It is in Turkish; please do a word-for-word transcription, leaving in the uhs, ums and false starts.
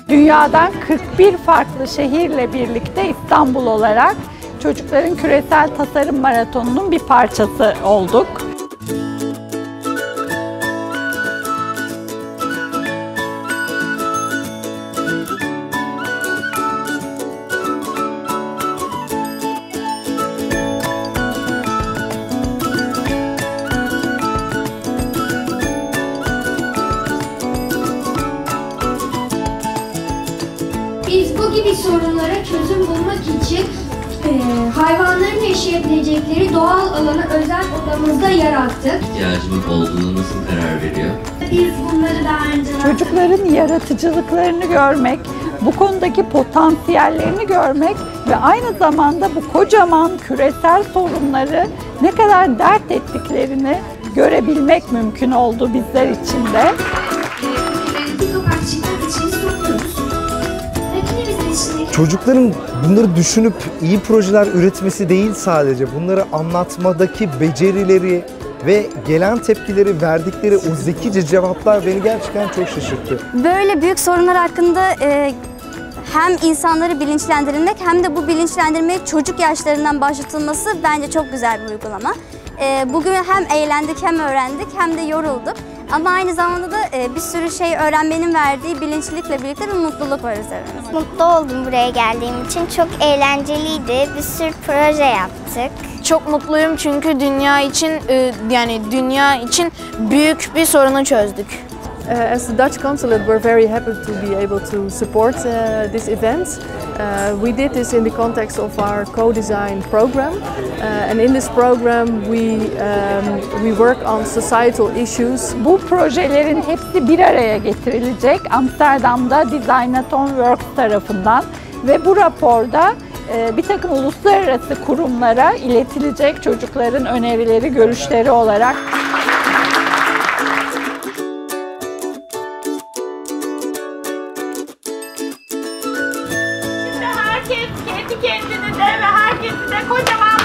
Dünyadan kırk bir farklı şehirle birlikte İstanbul olarak çocukların küresel tasarım maratonunun bir parçası olduk. Biz bu gibi sorunlara çözüm bulmak için e, hayvanların yaşayabilecekleri doğal alanı özel odamızda yarattık. İhtiyacımız olduğuna nasıl karar veriyor? Biz bunları daha önce... Çocukların yaratıcılıklarını görmek, bu konudaki potansiyellerini görmek ve aynı zamanda bu kocaman küresel sorunları ne kadar dert ettiklerini görebilmek mümkün oldu bizler için de. Bir kapakçıklar içine sokuyoruz. Çocukların bunları düşünüp iyi projeler üretmesi değil sadece, bunları anlatmadaki becerileri ve gelen tepkileri, verdikleri o zekice cevaplar beni gerçekten çok şaşırttı. Böyle büyük sorunlar hakkında e, hem insanları bilinçlendirilmek hem de bu bilinçlendirmeyi çocuk yaşlarından başlatılması bence çok güzel bir uygulama. E, bugün hem eğlendik hem öğrendik hem de yorulduk. Ama aynı zamanda da e, bir sürü şey öğrenmenin verdiği bilinçlilikle birlikte bir mutluluk var üzerimizde. Mutlu oldum buraya geldiğim için. Çok eğlenceliydi. Bir sürü proje yaptık. Çok mutluyum çünkü dünya için yani dünya için büyük bir sorunu çözdük. Uh, as the Dutch consulate, we're very happy to be able to support uh, this event. Uh, we did this in the context of our co-design program, uh, and in this program we um, we work on societal issues. Bu projelerin hepsi bir araya getirilecek Amsterdam'da Designathon Works tarafından ve bu raporda e, bir takım uluslararası kurumlara iletilecek çocukların önerileri, görüşleri olarak. Herkes kendi kendinize ve herkesi de kocaman